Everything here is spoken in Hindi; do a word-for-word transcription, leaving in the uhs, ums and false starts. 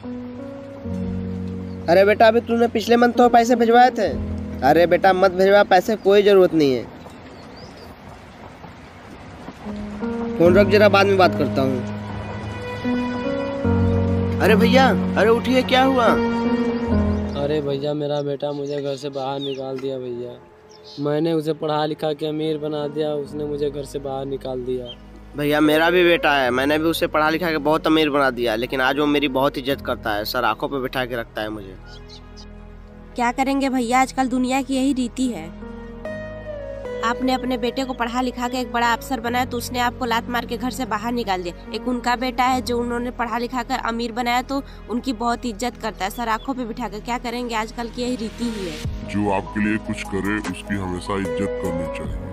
अरे बेटा, अभी तूने पिछले मंथ तो पैसे भिजवाए थे। अरे बेटा मत भिजवा पैसे, कोई जरूरत नहीं है। फोन रख जरा, बाद में बात करता हूँ। अरे भैया, अरे उठिए, क्या हुआ? अरे भैया, मेरा बेटा मुझे घर से बाहर निकाल दिया भैया। मैंने उसे पढ़ा लिखा के अमीर बना दिया, उसने मुझे घर से बाहर निकाल दिया। भैया मेरा भी बेटा है, मैंने भी उसे पढ़ा लिखा के बहुत अमीर बना दिया, लेकिन आज वो मेरी बहुत इज्जत करता है, सर आंखों पे बिठा के रखता है मुझे। क्या करेंगे भैया, आजकल दुनिया की यही रीति है। आपने अपने बेटे को पढ़ा लिखा के एक बड़ा अफसर बनाया तो उसने आपको लात मार के घर से बाहर निकाल दिया। एक उनका बेटा है जो उन्होंने पढ़ा लिखा कर अमीर बनाया तो उनकी बहुत इज्जत करता है, सर आंखों पे बिठा कर। क्या करेंगे, आजकल की यही रीति ही है। जो आपके लिए कुछ करे उसकी हमेशा इज्जत करनी चाहिए।